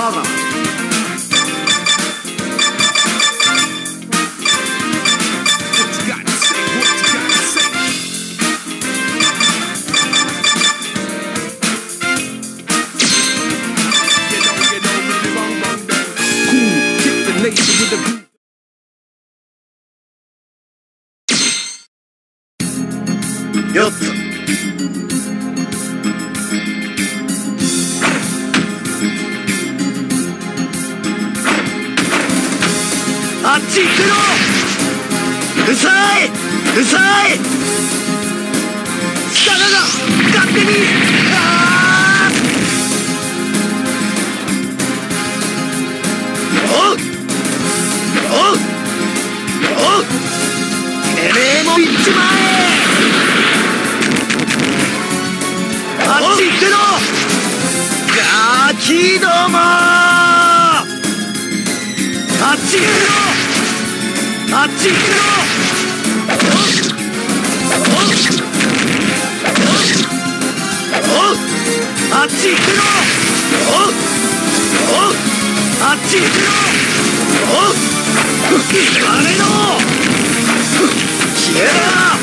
がよっとあっち行くのうるさいうるさい力が勝手にああおうおうおうてめえも行っちまえあっち行くのガキどもあっち行くのあっち行くのあっち行くのあっち行くのあれの消えろ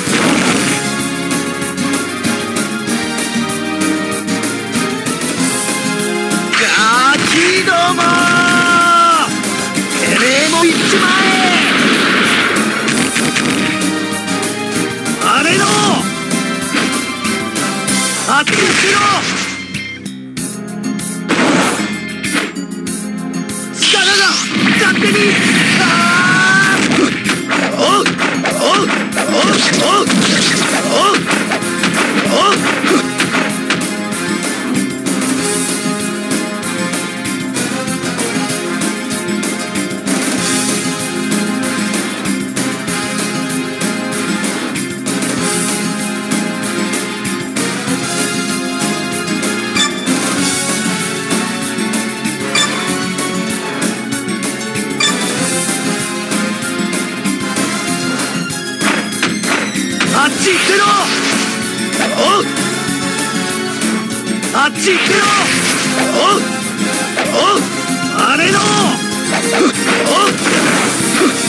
ガキどもてめえも行っちまえあれのあっち行くの力が勝手にああおうおうおうおうおうおうあっち行くのおうあっち行くのおうおうあれのおう